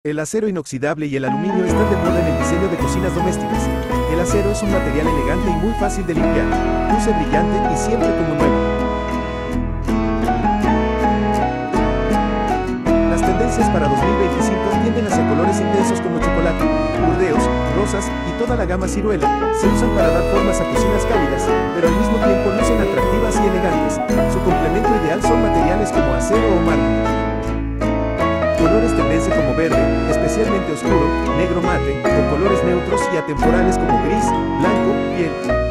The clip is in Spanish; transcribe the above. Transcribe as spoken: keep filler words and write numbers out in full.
El acero inoxidable y el aluminio están de moda en el diseño de cocinas domésticas. El acero es un material elegante y muy fácil de limpiar, luce brillante y siempre como nuevo. Las tendencias para dos mil veinticinco tienden hacia colores intensos como chocolate, burdeos, rosas y toda la gama ciruela. Se usan para dar formas a cocinas cálidas, pero al mismo tiempo lucen atractivas y elegantes. Su complemento ideal son materiales como acero o mármol. Colores tendencia como verde, especialmente oscuro, negro mate, o colores neutros y atemporales como gris, blanco, piel.